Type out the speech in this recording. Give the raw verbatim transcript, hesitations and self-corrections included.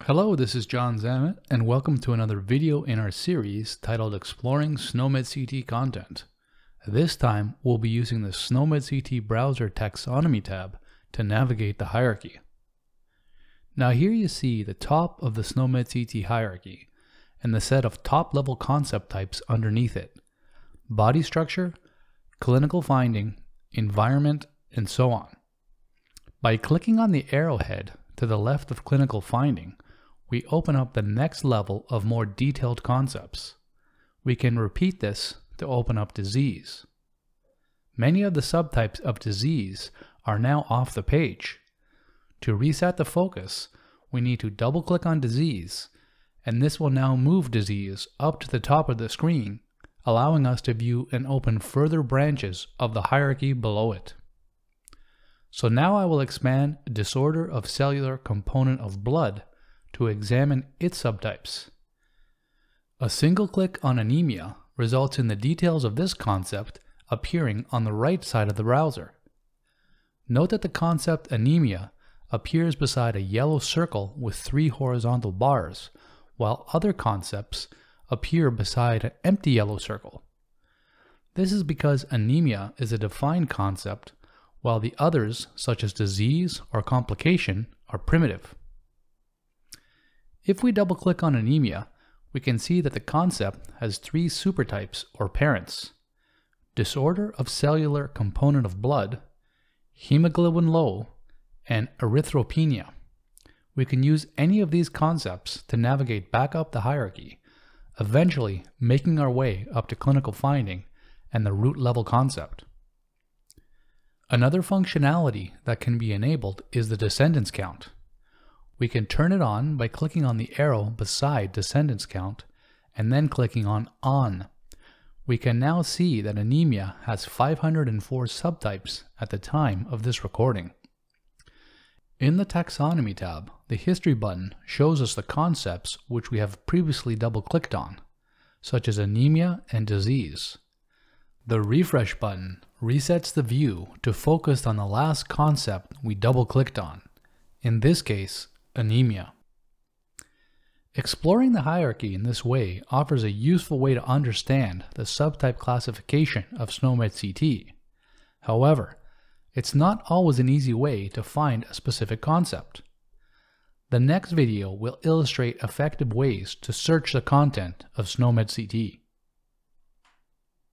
Hello, this is John Zamet, and welcome to another video in our series titled Exploring SNOMED C T Content. This time, we'll be using the SNOMED C T Browser Taxonomy tab to navigate the hierarchy. Now here you see the top of the SNOMED C T hierarchy and the set of top-level concept types underneath it: body structure, clinical finding, environment, and so on. By clicking on the arrowhead to the left of clinical finding, we open up the next level of more detailed concepts. We can repeat this to open up disease. Many of the subtypes of disease are now off the page. To reset the focus, we need to double-click on disease, and this will now move disease up to the top of the screen, allowing us to view and open further branches of the hierarchy below it. So now I will expand disorder of cellular component of blood to examine its subtypes. A single click on anemia results in the details of this concept appearing on the right side of the browser. Note that the concept anemia appears beside a yellow circle with three horizontal bars, while other concepts appear beside an empty yellow circle. This is because anemia is a defined concept, while the others, such as disease or complication, are primitive. If we double-click on anemia, we can see that the concept has three supertypes or parents: disorder of cellular component of blood, hemoglobin low, and erythropenia. We can use any of these concepts to navigate back up the hierarchy, eventually making our way up to clinical finding and the root level concept. Another functionality that can be enabled is the descendants count. We can turn it on by clicking on the arrow beside descendants count and then clicking on On. We can now see that anemia has five hundred four subtypes at the time of this recording. In the Taxonomy tab, the History button shows us the concepts which we have previously double-clicked on, such as anemia and disease. The Refresh button resets the view to focus on the last concept we double-clicked on, in this case, anemia. Exploring the hierarchy in this way offers a useful way to understand the subtype classification of SNOMED C T. However, it's not always an easy way to find a specific concept. The next video will illustrate effective ways to search the content of SNOMED C T.